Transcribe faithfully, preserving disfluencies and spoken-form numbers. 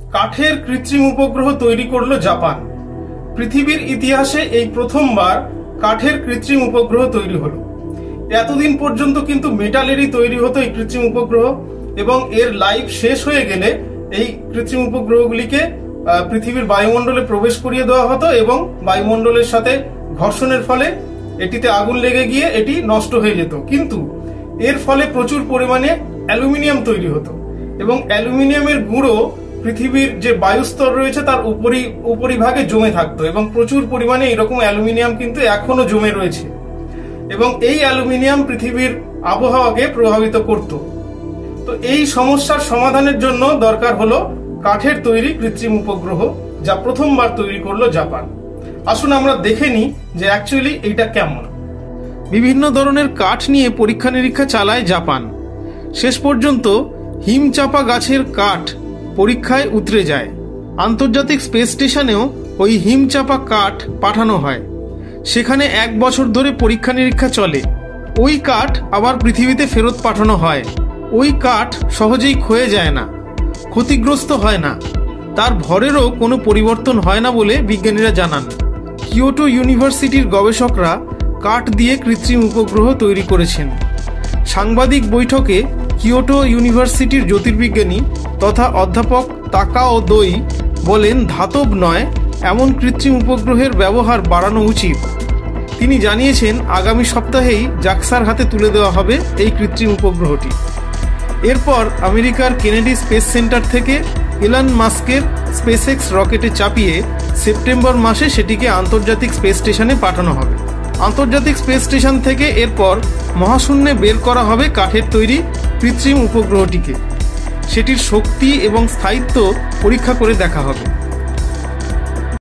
কাঠের কৃত্রিম উপগ্রহ তৈরি করলো জাপান। পৃথিবীর ইতিহাসে এই প্রথমবার কাঠের কৃত্রিম উপগ্রহ তৈরি হলো। এতদিন পর্যন্ত কিন্তু মেটালেরই তৈরি হতো এই কৃত্রিম উপগ্রহ, এবং এর লাইফ শেষ হয়ে গেলে এই কৃত্রিম উপগ্রহগুলিকে পৃথিবীর বায়ুমণ্ডলে প্রবেশ করিয়ে দেওয়া হতো এবং বায়ুমণ্ডলের সাথে ঘর্ষণের ফলে এটিতে আগুন লেগে গিয়ে এটি নষ্ট হয়ে যেত। কিন্তু এর ফলে প্রচুর পরিমাণে অ্যালুমিনিয়াম তৈরি হতো এবং অ্যালুমিনিয়ামের গুঁড়ো পৃথিবীর যে বায়ুস্তর রয়েছে তার উপরি উপরিভাগে জমে থাকতো, এবং প্রচুর পরিমাণে এরকম অ্যালুমিনিয়াম কিন্তু এখনো জমে রয়েছে, এবং এই অ্যালুমিনিয়াম পৃথিবীর আবহাওয়াকে প্রভাবিত করত। তো এই সমস্যার সমাধানের জন্য দরকার হলো কাঠের তৈরি কৃত্রিম উপগ্রহ, যা প্রথমবার তৈরি করলো জাপান। আসুন আমরা দেখে নিই যে অ্যাকচুয়ালি এইটা কেমন। বিভিন্ন ধরনের কাঠ নিয়ে পরীক্ষা নিরীক্ষা চালায় জাপান। শেষ পর্যন্ত হিমচাপা গাছের কাঠ পরীক্ষায় উতরে যায়। আন্তর্জাতিক স্পেস স্টেশনেও ওই হিমচাপা কাঠ পাঠানো হয়। সেখানে এক বছর ধরে পরীক্ষা নিরীক্ষা চলে। ওই কাঠ আবার পৃথিবীতে ফেরত পাঠানো হয়। ওই কাঠ সহজেই ক্ষয়ে যায় না, ক্ষতিগ্রস্ত হয় না, তার ভরেরও কোনো পরিবর্তন হয় না বলে বিজ্ঞানীরা জানান। কিয়োটো ইউনিভার্সিটির গবেষকরা কাঠ দিয়ে কৃত্রিম উপগ্রহ তৈরি করেছেন। সাংবাদিক বৈঠকে কিয়োটো ইউনিভার্সিটির জ্যোতির্বিজ্ঞানী তথা অধ্যাপক তাকাও দোই বলেন, ধাতব নয় এমন কৃত্রিম উপগ্রহের ব্যবহার বাড়ানো উচিত। তিনি জানিয়েছেন, আগামী সপ্তাহেই জাক্সার হাতে তুলে দেওয়া হবে এই কৃত্রিম উপগ্রহটি। এরপর আমেরিকার কেনেডি স্পেস সেন্টার থেকে ইলন মাস্কের স্পেসএক্স রকেটে চাপিয়ে সেপ্টেম্বর মাসে সেটিকে আন্তর্জাতিক স্পেস স্টেশনে পাঠানো হবে। আন্তর্জাতিক স্পেস স্টেশন থেকে এরপর মহাশূন্যে বের করা হবে কাঠের তৈরি কৃত্রিম উপগ্রহটিকে। সেটির শক্তি এবং স্থায়িত্ব পরীক্ষা করে দেখা হবে।